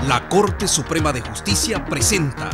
La Corte Suprema de Justicia presenta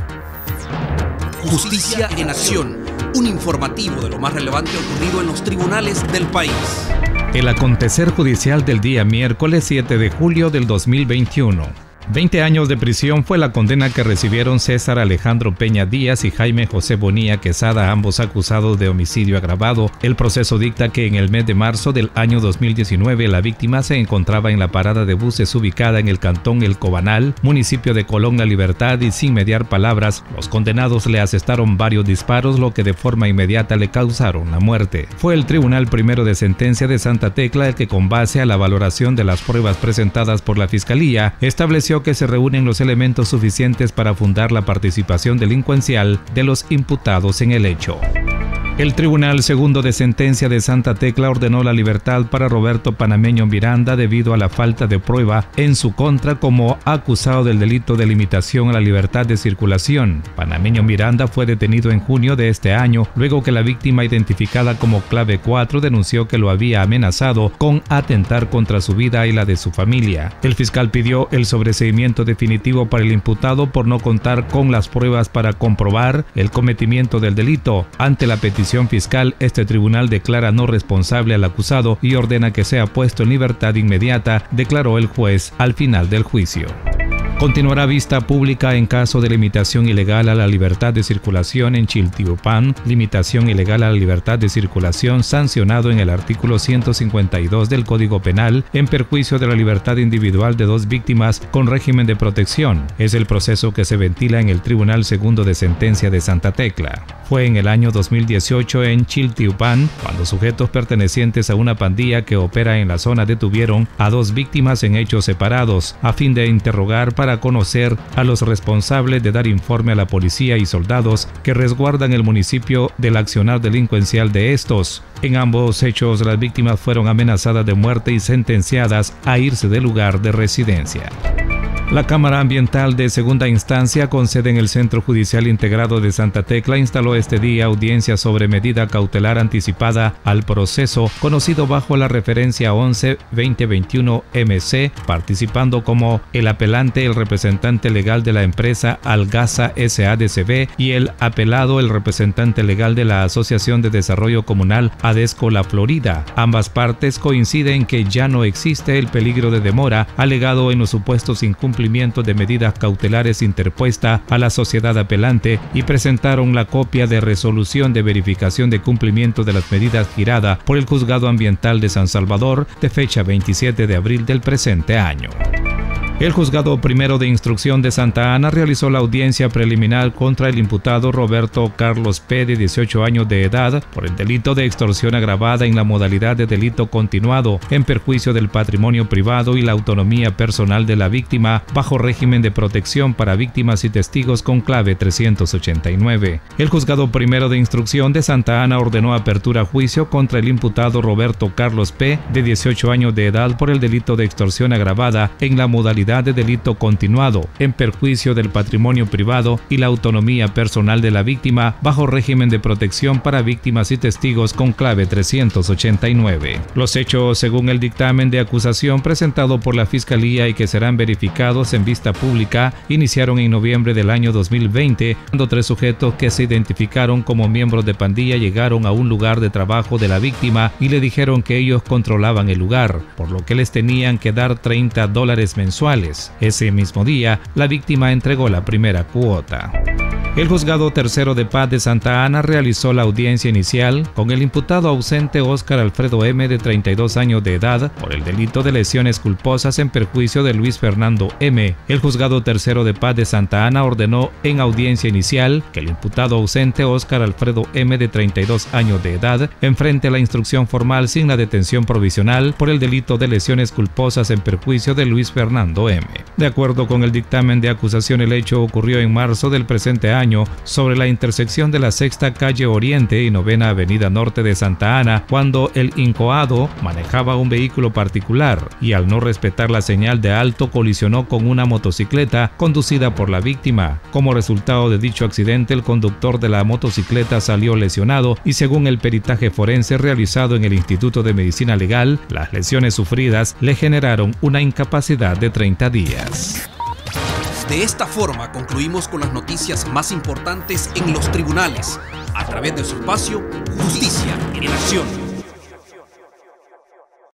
Justicia en Acción, un informativo de lo más relevante ocurrido en los tribunales del país. El acontecer judicial del día miércoles 7 de julio del 2021. 20 años de prisión fue la condena que recibieron César Alejandro Peña Díaz y Jaime José Bonilla Quesada, ambos acusados de homicidio agravado. El proceso dicta que en el mes de marzo del año 2019 la víctima se encontraba en la parada de buses ubicada en el cantón El Cobanal, municipio de Colón La Libertad, y sin mediar palabras, los condenados le asestaron varios disparos, lo que de forma inmediata le causaron la muerte. Fue el Tribunal Primero de Sentencia de Santa Tecla el que, con base a la valoración de las pruebas presentadas por la Fiscalía, estableció que se reúnen los elementos suficientes para fundar la participación delincuencial de los imputados en el hecho. El Tribunal Segundo de Sentencia de Santa Tecla ordenó la libertad para Roberto Panameño Miranda debido a la falta de prueba en su contra como acusado del delito de limitación a la libertad de circulación. Panameño Miranda fue detenido en junio de este año, luego que la víctima, identificada como Clave 4, denunció que lo había amenazado con atentar contra su vida y la de su familia. El fiscal pidió el sobreseimiento definitivo para el imputado por no contar con las pruebas para comprobar el cometimiento del delito. Ante la petición fiscal, este tribunal declara no responsable al acusado y ordena que sea puesto en libertad inmediata, declaró el juez al final del juicio. Continuará vista pública en caso de limitación ilegal a la libertad de circulación en Chiltiupan, limitación ilegal a la libertad de circulación sancionado en el artículo 152 del Código Penal en perjuicio de la libertad individual de dos víctimas con régimen de protección. Es el proceso que se ventila en el Tribunal Segundo de Sentencia de Santa Tecla. Fue en el año 2018 en Chiltiupan cuando sujetos pertenecientes a una pandilla que opera en la zona detuvieron a dos víctimas en hechos separados a fin de interrogar para conocer a los responsables de dar informe a la policía y soldados que resguardan el municipio del accionar delincuencial de estos. En ambos hechos, las víctimas fueron amenazadas de muerte y sentenciadas a irse del lugar de residencia. La Cámara Ambiental de Segunda Instancia, con sede en el Centro Judicial Integrado de Santa Tecla, instaló este día audiencia sobre medida cautelar anticipada al proceso, conocido bajo la referencia 11-2021-MC, participando como el apelante el representante legal de la empresa Algasa SADCB y el apelado el representante legal de la Asociación de Desarrollo Comunal Adesco La Florida. Ambas partes coinciden que ya no existe el peligro de demora alegado en los supuestos incumplimientos de medidas cautelares interpuesta a la sociedad apelante y presentaron la copia de resolución de verificación de cumplimiento de las medidas girada por el Juzgado Ambiental de San Salvador de fecha 27 de abril del presente año. El Juzgado Primero de Instrucción de Santa Ana realizó la audiencia preliminar contra el imputado Roberto Carlos P., de 18 años de edad, por el delito de extorsión agravada en la modalidad de delito continuado, en perjuicio del patrimonio privado y la autonomía personal de la víctima, bajo régimen de protección para víctimas y testigos con clave 389. El Juzgado Primero de Instrucción de Santa Ana ordenó apertura a juicio contra el imputado Roberto Carlos P., de 18 años de edad, por el delito de extorsión agravada en la modalidad de delito continuado, en perjuicio del patrimonio privado y la autonomía personal de la víctima, bajo régimen de protección para víctimas y testigos con clave 389. Los hechos, según el dictamen de acusación presentado por la Fiscalía y que serán verificados en vista pública, iniciaron en noviembre del año 2020, cuando tres sujetos que se identificaron como miembros de pandilla llegaron a un lugar de trabajo de la víctima y le dijeron que ellos controlaban el lugar, por lo que les tenían que dar $30 mensuales. Ese mismo día, la víctima entregó la primera cuota. El Juzgado Tercero de Paz de Santa Ana realizó la audiencia inicial con el imputado ausente Óscar Alfredo M., de 32 años de edad, por el delito de lesiones culposas en perjuicio de Luis Fernando M. El Juzgado Tercero de Paz de Santa Ana ordenó en audiencia inicial que el imputado ausente Óscar Alfredo M., de 32 años de edad, enfrente la instrucción formal sin la detención provisional por el delito de lesiones culposas en perjuicio de Luis Fernando M. De acuerdo con el dictamen de acusación, el hecho ocurrió en marzo del presente año sobre la intersección de la Sexta Calle Oriente y Novena Avenida Norte de Santa Ana, cuando el incoado manejaba un vehículo particular y, al no respetar la señal de alto, colisionó con una motocicleta conducida por la víctima. Como resultado de dicho accidente, el conductor de la motocicleta salió lesionado y, según el peritaje forense realizado en el Instituto de Medicina Legal, las lesiones sufridas le generaron una incapacidad de 30 días. De esta forma concluimos con las noticias más importantes en los tribunales, a través de su espacio Justicia en Acción.